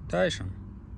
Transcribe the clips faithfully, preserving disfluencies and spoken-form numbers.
Тайсон,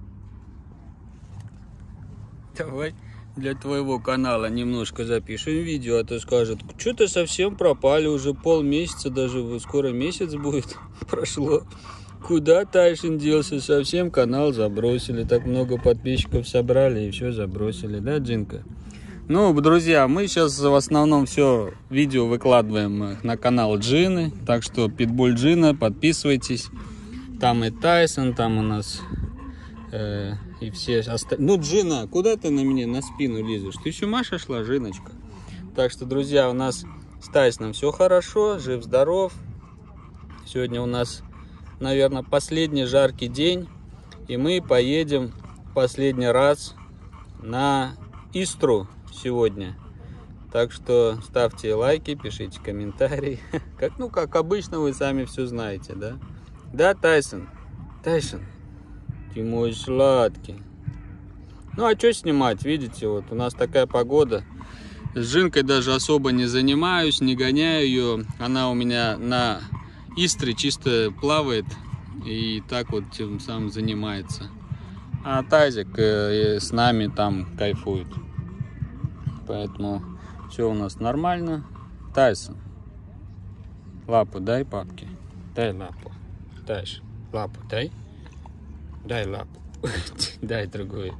давай для твоего канала немножко запишем видео, а то скажут, что-то совсем пропали, уже полмесяца, даже скоро месяц будет, прошло. Куда Тайсон делся? Совсем канал забросили, так много подписчиков собрали и все забросили, да, Джинка? Ну, друзья, мы сейчас в основном все видео выкладываем на канал Джины, так что Питбуль Джина, подписывайтесь. Там и Тайсон, там у нас э, и все остальные. Ну, Джина, куда ты на меня на спину лезешь? Ты еще Маша шла, Жиночка. Так что, друзья, у нас с Тайсоном все хорошо, жив-здоров. Сегодня у нас, наверное, последний жаркий день, и мы поедем последний раз на Истру сегодня. Так что ставьте лайки, пишите комментарии. Как, ну, как обычно, вы сами все знаете, да? Да, Тайсон? Тайсон, ты мой сладкий. Ну, а что снимать? Видите, вот у нас такая погода. С Жинкой даже особо не занимаюсь, не гоняю ее. Она у меня на Истре чисто плавает и так вот тем самым занимается. А Тазик э, с нами там кайфует. Поэтому все у нас нормально. Тайсон, лапу дай папке. Дай лапу. Тайш, лапу дай. Дай лапу. Дай другую.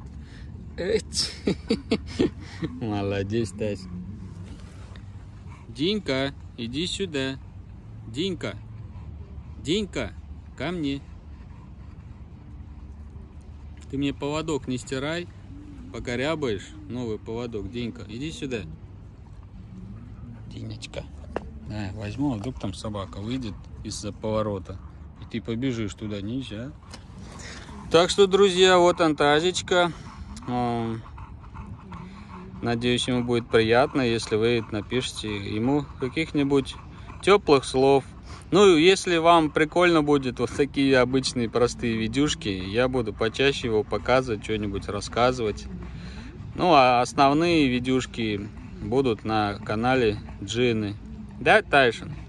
Молодец, Тайш. Динка, иди сюда. Динка. Динка, ко мне. Ты мне поводок не стирай, покорябаешь. Новый поводок. Динка, иди сюда. Диночка. Да, возьму, а вдруг там собака выйдет из-за поворота. И ты побежишь туда, нельзя. Так что, друзья, вот он Тазичка. Надеюсь, ему будет приятно, если вы напишите ему каких-нибудь теплых слов. Ну, если вам прикольно будет вот такие обычные простые видюшки, я буду почаще его показывать, что-нибудь рассказывать. Ну, а основные видюшки будут на канале Джины. Да, Тайсон?